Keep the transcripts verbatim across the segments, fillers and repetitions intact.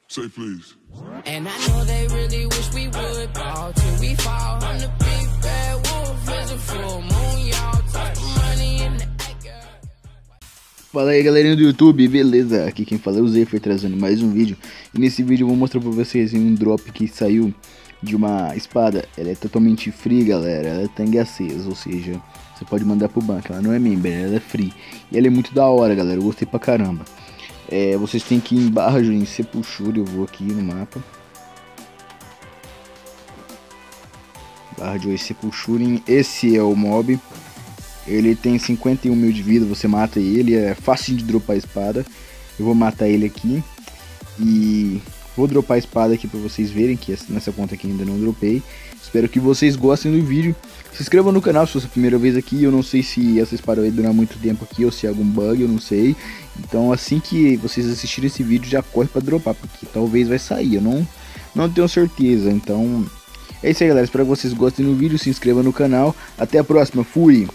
Say please. And I know they really wish we would ball till we fall. I'm the big bad wolf, there's a full moon, y'all. Talk money in the acre. Fala aí galerinha do YouTube, beleza? Aqui quem fala é o Zephyr, trazendo mais um vídeo. E nesse vídeo eu vou mostrar pra vocês um drop que saiu de uma espada. Ela é totalmente free, galera. Ela tem acesso, ou seja, você pode mandar pro banco. Ela não é member, ela é free. E ela é muito da hora, galera, eu gostei pra caramba. É, vocês têm que ir em barra em Sepultura, eu vou aqui no mapa. Barra de Sepultura, esse é o mob. Ele tem cinquenta e um mil de vida, você mata ele, é fácil de dropar a espada. Eu vou matar ele aqui e vou dropar a espada aqui pra vocês verem que nessa conta aqui ainda não dropei. Espero que vocês gostem do vídeo. Se inscreva no canal se for a primeira vez aqui. Eu não sei se essa espada vai durar muito tempo aqui ou se é algum bug, eu não sei. Então assim que vocês assistirem esse vídeo já corre pra dropar, porque talvez vai sair, eu não, não tenho certeza. Então é isso aí, galera, espero que vocês gostem do vídeo, se inscreva no canal. Até a próxima, fui!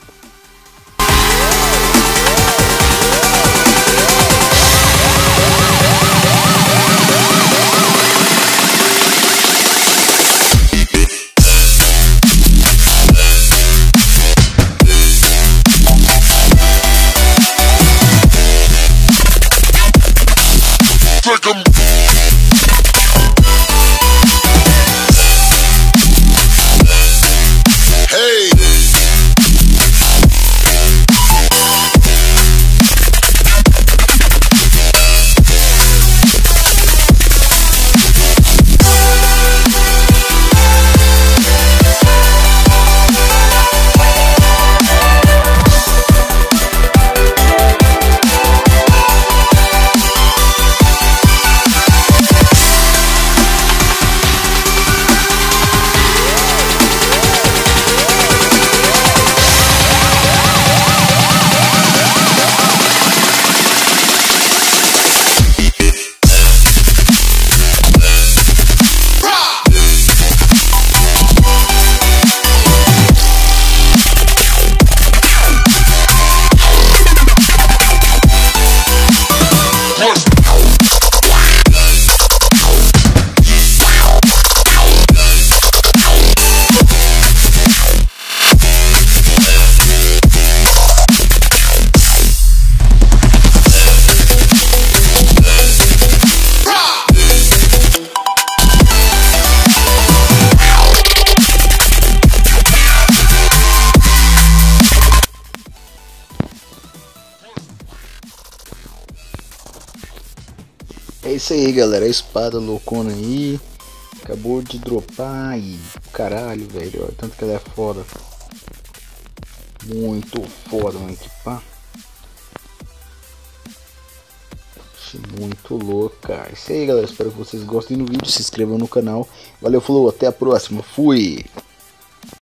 É isso aí, galera, a espada loucona aí acabou de dropar e caralho, velho, olha tanto que ela é foda. Muito foda, mano, que pá. Muito louca. É isso aí, galera, espero que vocês gostem do vídeo, se inscrevam no canal. Valeu, falou, até a próxima, fui!